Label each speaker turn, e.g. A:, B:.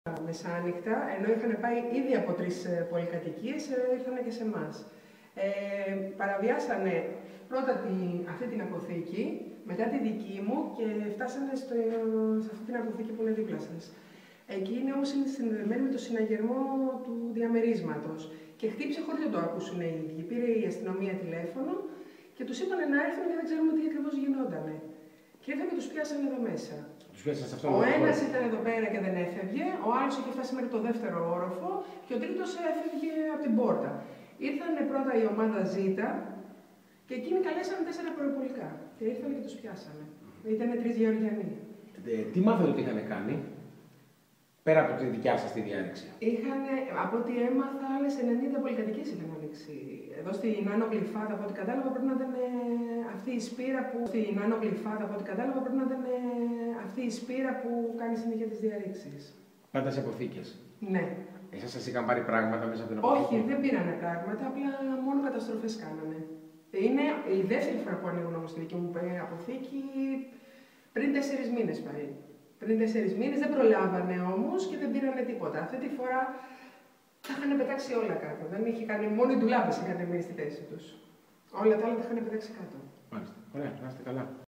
A: Μεσάνυχτα, ενώ είχαν πάει ήδη από 3 πολυκατοικίες, ήρθαν και σε εμάς. Παραβιάσανε πρώτα αυτή την αποθήκη, μετά τη δική μου και φτάσανε σε αυτή την αποθήκη που είναι δίπλα σας. Εκεί όμως είναι συνδεδεμένη με το συναγερμό του διαμερίσματος και χτύπησε χωρίς να το ακούσουν οι ίδιοι. Πήρε η αστυνομία τηλέφωνο και τους είπαν να έρθουν και δεν ξέρουμε τι ακριβώς γινότανε. Και ήρθαν και τους πιάσανε εδώ μέσα. Ο ένας ήταν εδώ πέρα και δεν έφευγε, ο άλλος είχε φτάσει μέχρι το δεύτερο όροφο και ο τρίτος έφευγε από την πόρτα. Ήρθαν πρώτα η ομάδα Ζ και εκείνοι καλέσανε 4 προϋπολικά και ήρθαν και τους πιάσανε. Ήταν 3 Γεωργιανοί.
B: Τι μάθατε ότι είχαν κάνει, πέρα από τη δικιά σας τη διάρρηξη?
A: Από ό,τι έμαθα, άλλες 90 πολυκατοικίες είχαν ανοίξει. Εδώ στην Άνω Γλυφάδα, από ό,τι κατάλαβα, πρέπει να ήταν αυτή η σπήρα που. Στην Άνω Γλυφάδα, από ό,τι κατάλαβα, πρέπει να ήταν αυτή η σπήρα που κάνει συνέχεια τις διαρρήξεις.
B: Πάντα σε αποθήκες?
A: Ναι.
B: Εσάς σας είχαν πάρει πράγματα μέσα από την αποθήκη?
A: Όχι, δεν πήρανε πράγματα, απλά μόνο καταστροφές κάνανε. Είναι η δεύτερη φορά που ανοίγουν όμως τη δική μου αποθήκη, πριν 4 μήνες πάει. Πριν 4 μήνες δεν προλάβανε όμως και δεν πήρανε τίποτα. Αυτή τη φορά τα είχαν πετάξει όλα κάτω. Δεν είχε κάνει, μόνο οι ντουλάπες είχαν μείνει στη θέση τους. Όλα τα άλλα τα είχαν πετάξει κάτω.
B: Μάλιστα. Ωραία, να είστε καλά.